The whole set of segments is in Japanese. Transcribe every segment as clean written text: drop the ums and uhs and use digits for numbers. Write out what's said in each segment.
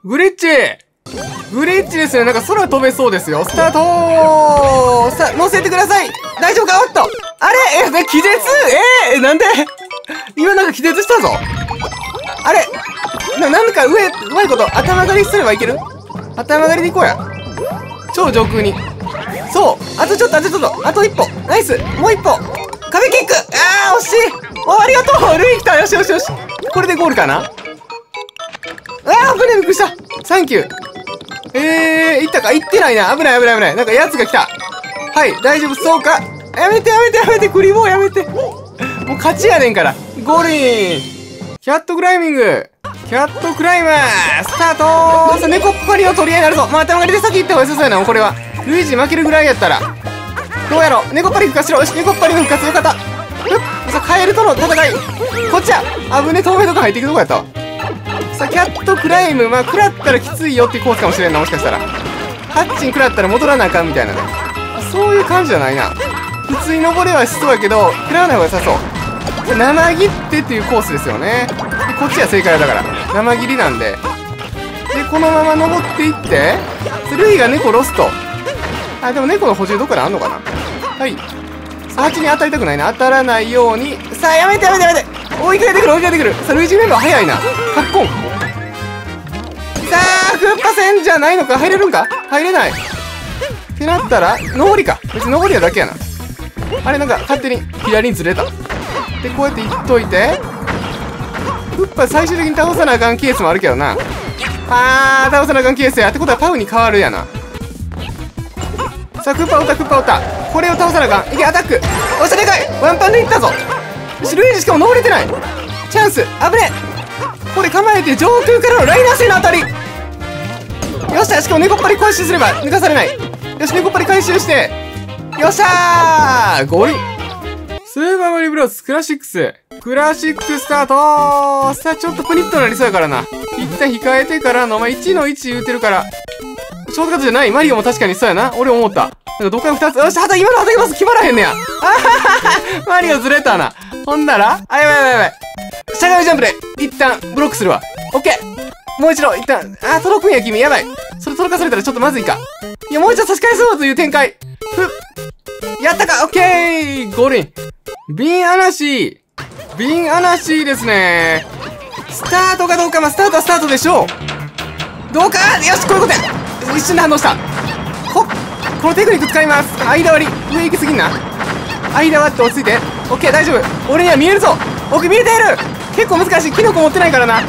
グリッチですね。なんか空飛べそうですよ。スタートさあ、乗せてください。大丈夫か？おっとあれ気絶なんで今なんか気絶したぞ。あれなんかうまいこと頭狩りすればいける？頭狩りでいこうや。超上空に。そうあとちょっと、あと一歩。ナイスもう一歩。壁キック惜しい。ありがとうルイ来た。よし。これでゴールかな。危ねえびっくりした。サンキュー。行ったか？行ってないな。危ない。なんかやつが来た。はい、大丈夫そうか？やめて、クリボーやめて。もう勝ちやねんから。ゴールイン。キャットクライミング。キャットクライマースタートー。さあ、猫っぱりの取り合いになるぞ。頭狩りで先行った方が良さそうやな、これは。ルイージ負けるぐらいやったら。どうやろう？猫っぱり復活しろ。よし、猫っぱりの復活よかった。さあ、カエルとの戦い。こっちや。危ねえ、透明とか入っていくとこやったわ。さあ、キャットクライム。まあ、食らったらきついよっていうコースかもしれんな、もしかしたら。ハッチに食らったら戻らなあかんみたいなね。そういう感じじゃないな。普通に登れはしそうやけど、食らわない方が良さそう。生切ってっていうコースですよね。で、こっちは正解だから。生切りなんで。で、このまま登っていって、ルイが猫ロスト。でも猫の補充どこかであんのかな。はい。さあ、ハチに当たりたくないな。当たらないように。さあ、やめて。追いかけてくる。さあ、ルイージメンバー早いな。カッコン。さあ、クッパ戦じゃないのか。入れるんか？入れない。ってなったら、上りか。別に上りはだけやな。あれ、なんか勝手に左にずれた。で、こうやっていっといて。クッパ最終的に倒さなあかんケースもあるけどな。倒さなあかんケースや。ってことはパウに変わるやな。さあ、クッパおった。これを倒さなあかん。いけ、アタック。おっしゃ、でかい。ワンパンでいったぞ。よし、ルイージしかも登れてない。チャンス。危ねえ。これ構えて上空からのライナー性の当たり。よっしゃ、しかも猫っぱり回収すれば抜かされない。よし、猫っぱり回収して。よっしゃーゴールイン。スーパーマリオブロスクラシックススタート。さあ、ちょっとプニッとなりそうやからな。一旦控えてからの、1の1言うてるから。ショートカットじゃない。マリオも確かにそうやな。俺思った。なんかどっか2つ。よし、今のはたきます。決まらへんねや。マリオずれたな。ほんなら、やばい。しゃがみジャンプで、一旦ブロックするわ。オッケー。もう一度、一旦、届くんや、君。やばい。それ届かされたらちょっとまずいか。いや、もう一度差し返そうという展開。やったか。オッケー。ゴールイン。瓶アナシーですね。スタートかどうか。スタートはスタートでしょう。どうか。よし、こういうことや。一瞬で反応した。このテクニック使います。間割り。上行きすぎんな。間割って落ち着いて。オッケー、大丈夫。俺には見えるぞ。奥見えている。結構難しい。キノコ持ってないからな。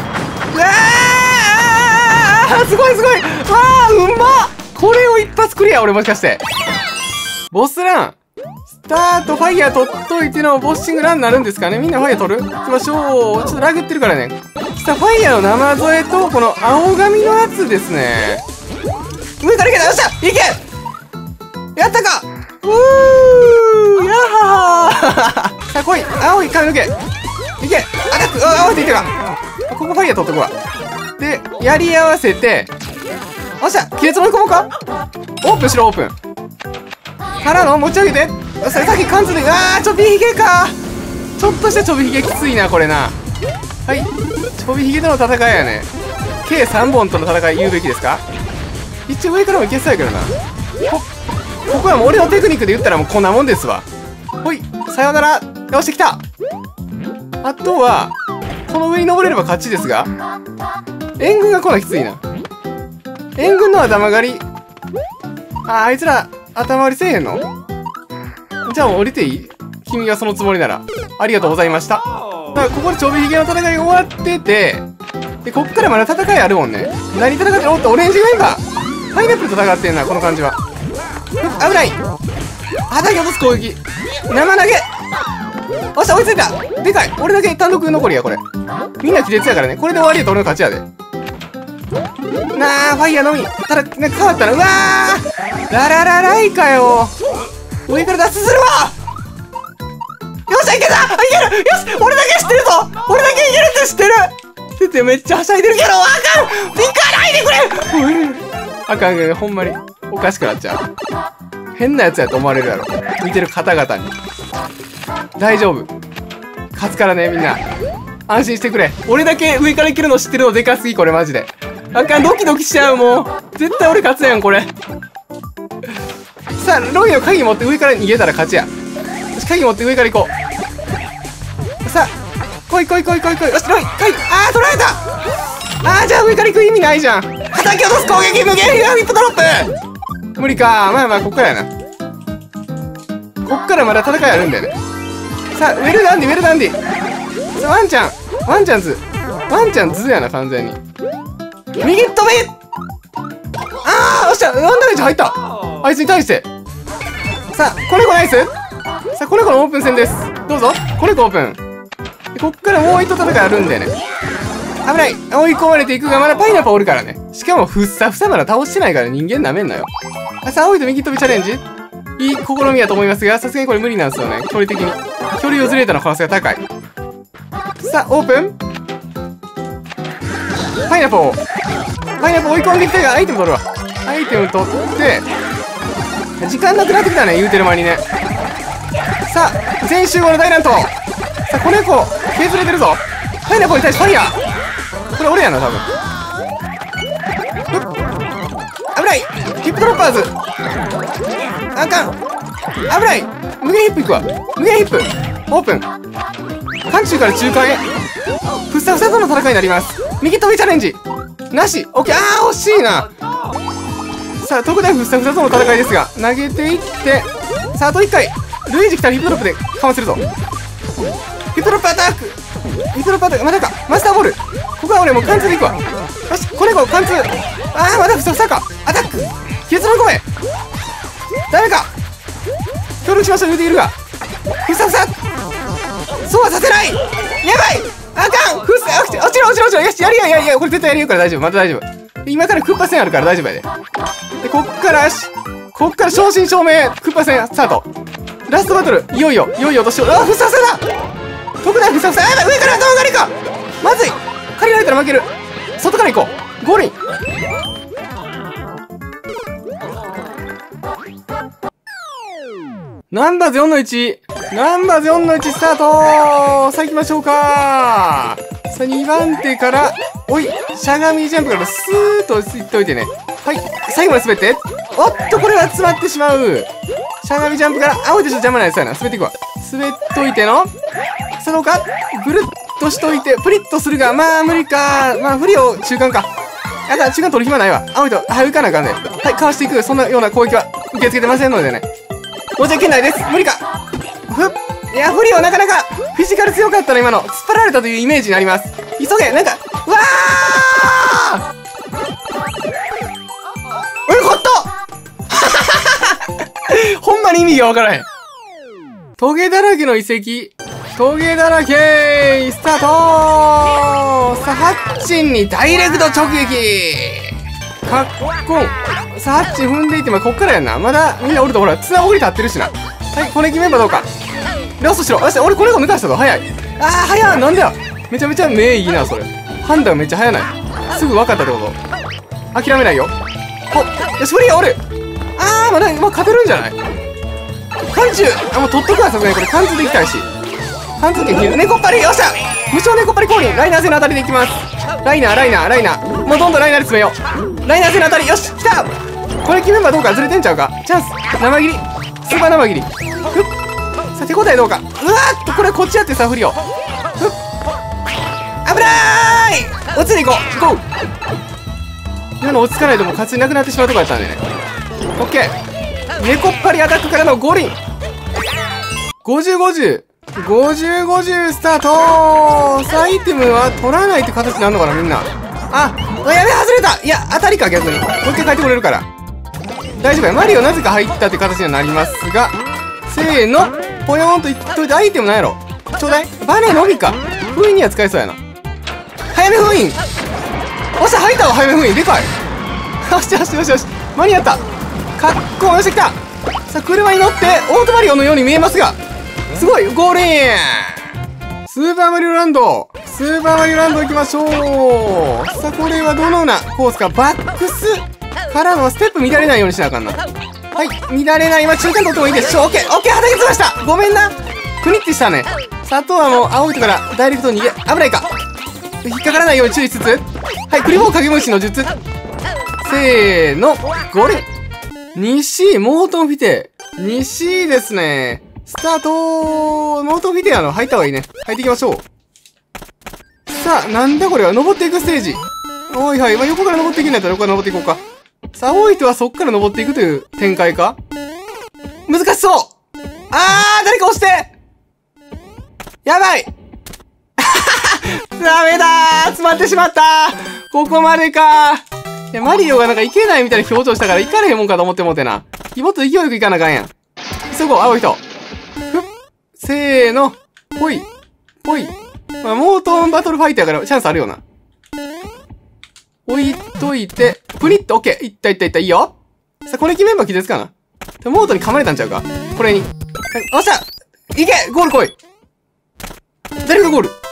すごい。うんまっ。これを一発クリア。俺もしかして。ボスラン。スタートファイヤー取っといてのボッシングランになるんですかね。みんなファイヤー取る？行きましょう。ちょっとラグってるからね。さあ、ファイヤーの生添えと、この青髪のやつですね。上からいけた。よっしゃいけやったか。やはーさあ、来い。青い髪の毛。いけアタック。合わせていったか。ここファイヤー取っとくわ。で、やり合わせて。よっしゃ亀裂追い込もうか。オープンしろ、オープン。からの持ち上げて。さっき貫通で。ちょびひげか。ちょっとしたちょびひげきついな、これな。はい。ちょびひげとの戦いやね。計3本との戦い言うべきですか。一応上からもいけそうやけどな。ここはもう俺のテクニックで言ったらもうこんなもんですわ。ほい。さよなら。よし、来た。あとは、この上に登れれば勝ちですが。援軍が来ないきついな。援軍の頭狩り。あいつら、頭割りせえへんの？じゃあもう降りていい？君がそのつもりなら。ありがとうございました。だからここでちょびひげの戦いが終わってて、で、こっからまだ戦いあるもんね。何戦ってる？おっと、オレンジグレンか。パイナップル戦ってんな、この感じは。危ない。叩き落とす攻撃。生投げ。おっしゃ、追いついた。でかい。俺だけ単独残りや、これ。みんな気絶やからね。これで終わりやと俺の勝ちやで。ファイヤーのみ。ただ、なんか変わったな。うわーラララライかよ。上から脱出するわ。よっしゃ、いけた。いける。よし、俺だけ知ってるぞ。俺だけいけるって知ってる。ってめっちゃはしゃいでるけど、あかん。行かないでくれ。あかん、ほんまにおかしくなっちゃう。変なやつやと思われるやろ、見てる方々に。大丈夫、勝つからね。みんな安心してくれ。俺だけ上から行けるの知ってるのでかすぎ。これマジであかん、ドキドキしちゃう、もう。絶対俺勝つやん、これ。さあ、ロイの鍵持って上から逃げたら勝ちや。よし、鍵持って上から行こう。さあ、来い。よし、ロイ、鍵。あー、取られた。あー、じゃあ上から行く意味ないじゃん。叩き落とす攻撃、無限ヒップドロップ。無理か。まあ、こっからやな。こっからまだ戦いあるんだよね。さあ、ウェルダンディ。さあ、ワンちゃんズやな、完全に。右飛び。あー、よっしゃ、ワンダメージ入った。あいつに対して。さあ、子猫ナイス。さあ、子猫のオープン戦です。どうぞ、子猫オープン。こっからもう一戦いあるんだよね。危ない。追い込まれていくが、まだパイナップルおるからね。しかも、ふっさふさまだ倒してないから人間なめんなよ。さあ、青いと右飛びチャレンジ。いい試みやと思いますが、さすがにこれ無理なんですよね。距離的に。距離をずれたの可能性が高い。さあ、オープン。パイナップル追い込んできたが、アイテム取るわ。アイテム取って、時間なくなってきたね、言うてる間にね。さあ、全集合の大乱闘。さあ、子猫、削れてるぞ。パイナップルに対してファイヤー。これ俺やな、多分。危ない。ヒップドロッパーズ。あかん。危ない。無限ヒップいくわ。無限ヒップ。オープン。範中から中間へ。ふさふさとの戦いになります。右飛びチャレンジ。なし。オッケー。あー、惜しいな。さあ、特大ふさふさとの戦いですが、投げていって、さあ、あと1回。ルイージ来たらヒップドロップでかわせるぞ。ヒップドロップアタック。まだか。マスターボール。ここは俺もう貫通でいくわ。よし、これ貫通。あー、まだふさふさか。アタック。結論込め。ダメか。協力しましょう言うているが。ふさふさ。そうはさせない。やばい。あかん。落ちろ。よし、やりや。これ絶対やりよから大丈夫。また大丈夫。今からクッパ戦あるから大丈夫やで。で、こっから正真正銘クッパ戦スタート。ラストバトル。いよいよ落としよう。あ、ふさふさだ。特大ふさふさ。やばい、上から頭狩りか。まずい。借りられたら負ける。外から行こう。ゴールイン。ナンバーズ4の1。スタート。さあ行きましょうか。さあ2番手から、おい、しゃがみジャンプからスーッといっといてね。はい、最後まで滑って。おっと、これは詰まってしまう。しゃがみジャンプから、青いでしょ、邪魔ないですよな。滑っていくわ。滑っといての。さあどうか。ぐるっとしといて、プリッとするが、まあ無理か。まあ不利を中間か。やだ、中間取る暇ないわ。青いと、はい、浮かなあかんね。はい、かわしていく。そんなような攻撃は受け付けてませんのでね。50圏内です。無理か。いや、不利はなかなか、フィジカル強かったの、今の。突っ張られたというイメージになります。急げ、なんか、うわー勝ったほんまに意味がわからへん。トゲだらけの遺跡。トゲだらけスタート。さあ、ハッチンにダイレクト直撃。かっこん。さあ、ハッチン踏んでいって、まあ、こっからやんな。まだ、みんなおるとほら、綱送り立ってるしな。はい、コネキメンバーどうか。ラストしろ。よし、俺これを抜かしたぞ。早い。あー、早い。なんだよ。めちゃめちゃ目いいな、それ。判断めっちゃ早ない。すぐ分かったってこと。諦めないよ。お、よし、フリーおる。あー、まあ、勝てるんじゃない。貫通。あ、もう取っとくわ、さすがにこれ。貫通できたいし。貫通権猫っぱり。よっしゃ。無償猫っぱり降臨。ライナー性の当たりでいきます。ライナー。もうどんどんライナーで詰めよう。ライナー性の当たり。よし、来た。これ決めばどうか。ずれてんちゃうか。チャンス。生切り。スーパー生切り。ふっ。さあ、手応えどうか。うわーっと、これこっちやってさ、振りを。ふっ。危なーい。落ちていこう。ゴー。今の落ち着かないともう勝ちなくなってしまうとこやったんでね。オッケー。猫っぱりアタックからのゴールイン。50スタート。さあ、アイテムは取らないって形になるのかな、みんな。あ、やべ、外れた。いや、当たりか、逆に。もう一回帰ってこれるから。大丈夫や。マリオなぜか入ったって形にはなりますが、せーの。ポヨーンといっといて、アイテムなんやろ。ちょうだい。バネのみか。封印には使えそうやな。早め封印。おっしゃ、入ったわ、早め封印。でかい。よし。間に合った。かっこよし、来た。さあ、車に乗って、オートマリオのように見えますが、すごい、ゴールイン。スーパーマリオランド行きましょう。さあ、これはどのようなコースか。バックスからのステップ乱れないようにしなあかんな。はい、乱れない。今、中間取ってもいいでしょう。オッケー、畑つました。ごめんな。クニッてしたね。さあ、あとはもう、青いとからダイレクトに逃げ、危ないか。引っかからないように注意しつつ。ははい、クリボー影虫の術。せーの、ゴリ西、モートンフィテ。西ですね。スタートモートンフィテ入った方がいいね。入っていきましょう。さあ、なんだこれは。登っていくステージ。おいはい。まあ、横から登っていくんだったら横から登っていこうか。さあ、多い人はそっから登っていくという展開か。難しそう。誰か押してやばいダメだー、詰まってしまったー。ここまでかー。いや、マリオがなんかいけないみたいな表情したから行かれへんもんかと思ってもうてな。もっと勢いよく行かなあかんやん。急ごう、青い人。ふっ。せーの。ぽい。ぽい。まあ、モートンバトルファイターやからチャンスあるよな。置いといて、プリッと、オッケー。いったいったいった、いいよ。さあ、これ決めんば気絶かな。モートに噛まれたんちゃうかこれに。おっしゃいけゴール来い誰がゴール